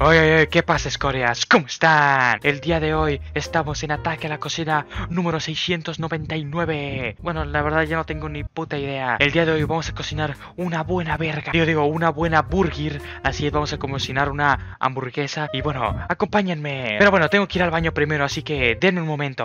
Oye, oye, ¿qué pasa, escorias? ¿Cómo están? El día de hoy estamos en Ataque a la Cocina número 699. Bueno, la verdad ya no tengo ni puta idea. El día de hoy vamos a cocinar una buena verga. Yo digo, una buena burger. Así es, vamos a cocinar una hamburguesa. Y bueno, acompáñenme. Pero bueno, tengo que ir al baño primero, así que denme un momento.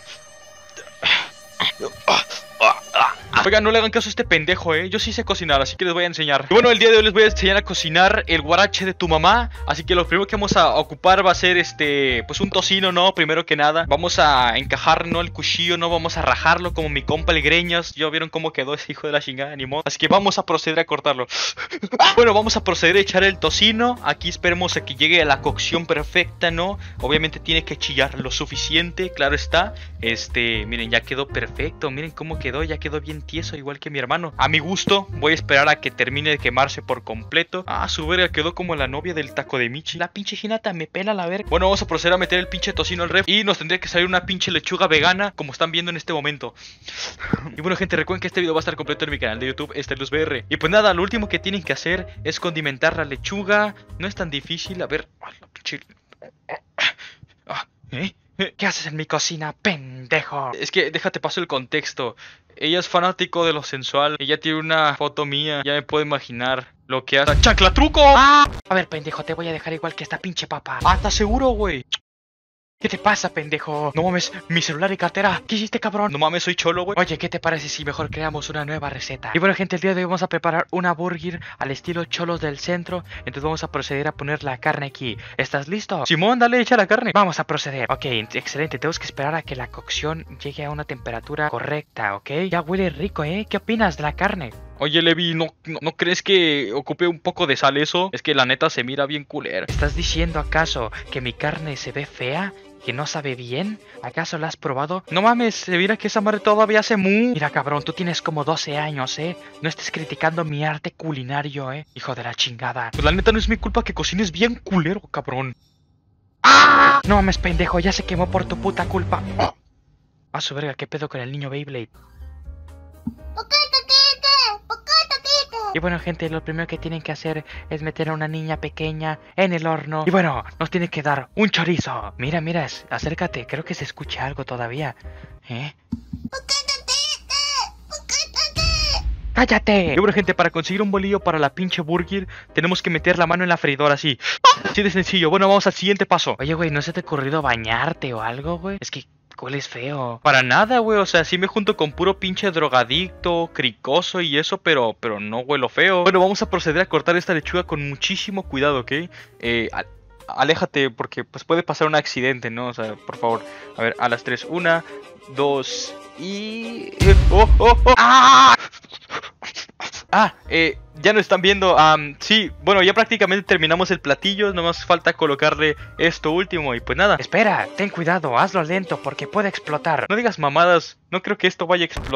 Oigan, no le hagan caso a este pendejo, yo sí sé cocinar, así que les voy a enseñar. Y bueno, el día de hoy les voy a enseñar a cocinar el guarache de tu mamá. Así que lo primero que vamos a ocupar va a ser pues un tocino, ¿no? Primero que nada, vamos a encajar, ¿no? El cuchillo, ¿no? Vamos a rajarlo como mi compa el Greñas. ¿Ya vieron cómo quedó ese hijo de la chingada? Ni modo. Así que vamos a proceder a cortarlo. Bueno, vamos a proceder a echar el tocino. Aquí esperemos a que llegue a la cocción perfecta, ¿no? Obviamente tiene que chillar lo suficiente, claro está. Miren, ya quedó perfecto. Miren cómo quedó, ya quedó bien tieso, igual que mi hermano. A mi gusto, voy a esperar a que termine de quemarse por completo. Ah, su verga, quedó como la novia del taco de Michi. La pinche Hinata me pela la verga. Bueno, vamos a proceder a meter el pinche tocino al ref. Y nos tendría que salir una pinche lechuga vegana, como están viendo en este momento. Y bueno, gente, recuerden que este video va a estar completo en mi canal de YouTube, StylusBR. Y pues nada, lo último que tienen que hacer es condimentar la lechuga. No es tan difícil, a ver. La pinche... ¿Qué haces en mi cocina, pendejo? Es que déjate paso el contexto. Ella es fanático de lo sensual. Ella tiene una foto mía. Ya me puedo imaginar lo que hace. ¡Chancla truco! ¡Ah! A ver, pendejo, te voy a dejar igual que esta pinche papa. Ah, ¿estás seguro, güey? ¿Qué te pasa, pendejo? No mames, mi celular y cartera. ¿Qué hiciste, cabrón? No mames, soy cholo, güey. Oye, ¿qué te parece si mejor creamos una nueva receta? Y bueno, gente, el día de hoy vamos a preparar una burger al estilo cholos del centro. Entonces vamos a proceder a poner la carne aquí. ¿Estás listo? Simón, dale, echa la carne. Vamos a proceder. Ok, excelente. Tenemos que esperar a que la cocción llegue a una temperatura correcta, ¿ok? Ya huele rico, ¿eh? ¿Qué opinas de la carne? Oye, Levi, ¿no crees que ocupe un poco de sal eso? Es que la neta se mira bien culera. ¿Estás diciendo acaso que mi carne se ve fea? ¿Que no sabe bien? ¿Acaso la has probado? No mames, se mira que esa madre todavía hace mu. Mira, cabrón, tú tienes como 12 años, No estés criticando mi arte culinario, hijo de la chingada. Pues la neta no es mi culpa que cocines bien culero, cabrón. ¡Ah! No mames, pendejo, ya se quemó por tu puta culpa. ¡Oh! A su verga, ¿qué pedo con el niño Beyblade? Y bueno, gente, lo primero que tienen que hacer es meter a una niña pequeña en el horno. Y bueno, nos tiene que dar un chorizo. Mira, mira, acércate, creo que se escucha algo todavía. ¡Cállate! Y bueno, gente, para conseguir un bolillo para la pinche burger, tenemos que meter la mano en la freidora así. Así de sencillo. Bueno, vamos al siguiente paso. Oye, güey, ¿no se te ha ocurrido bañarte o algo, güey? Es que... hueles feo. Para nada, güey, o sea, sí me junto con puro pinche drogadicto, cricoso y eso, pero no huelo feo. Bueno, vamos a proceder a cortar esta lechuga con muchísimo cuidado, ¿ok? Aléjate porque pues puede pasar un accidente, ¿no? O sea, por favor. A ver, a las 3, 1, 2 y... ¡Ah! Ya nos están viendo. Sí, bueno, ya prácticamente terminamos el platillo. Nomás falta colocarle esto último. Y pues nada. Espera, ten cuidado, hazlo lento porque puede explotar. No digas mamadas, no creo que esto vaya a explotar.